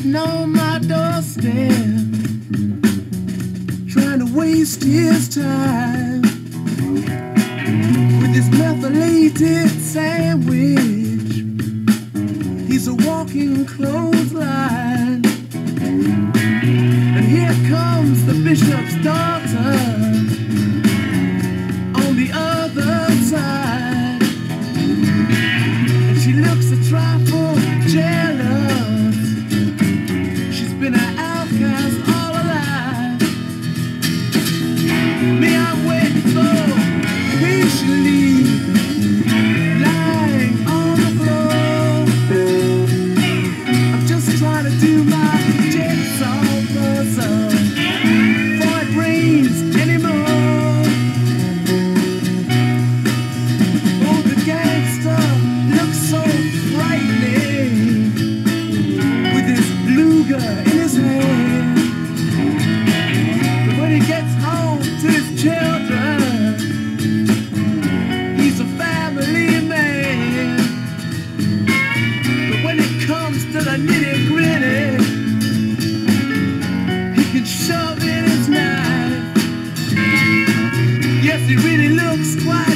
sitting on my doorstep, trying to waste his time with this methylated sandwich. He's a walking clothesline. And here comes the bishop's daughter on the other side. And she looks a trifle jealous. She's been an outcast all her life. Me, I'm waiting so patiently, lying on the floor. I'm just trying to do my jigsaw puzzle before it rains anymore. Oh, the gangster looks so frightening with his Luger in his hand. But when he gets home to his children, he's a family man. But when it comes to the nitty-gritty, he can shove in his knife. Yes, he really looks quite